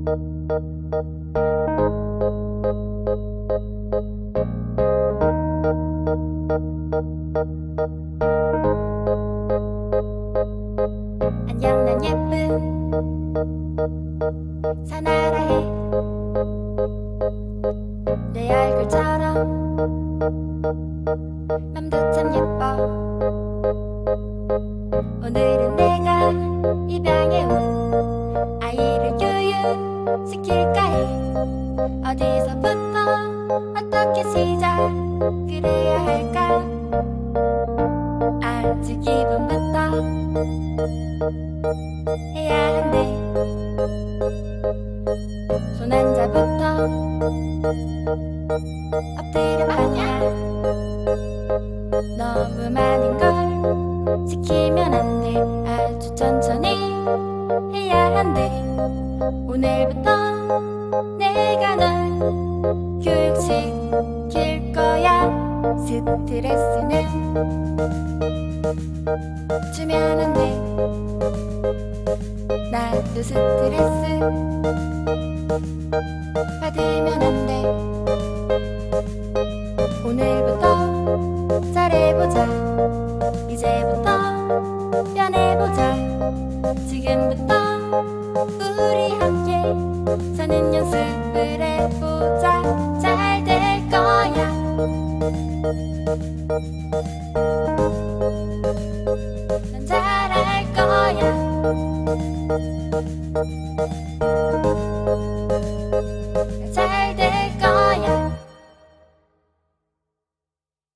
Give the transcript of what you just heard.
안녕 난 예쁜 사나라해 내 얼굴처럼 맘도 참 예뻐. 오늘은 내가 입양해 온 아이를 교육시킬까 해. 어디서부터 어떻게 시작을 해야 할까. 아주 기분부터 해야 한대. 손 한 자부터 엎드려 봐야. 너무 많은 걸 시키면 안 돼. 아주 천천히 해야 한대. 오늘부터 내가 널 교육시킬 거야. 스트레스는 주면 안 돼. 나도 스트레스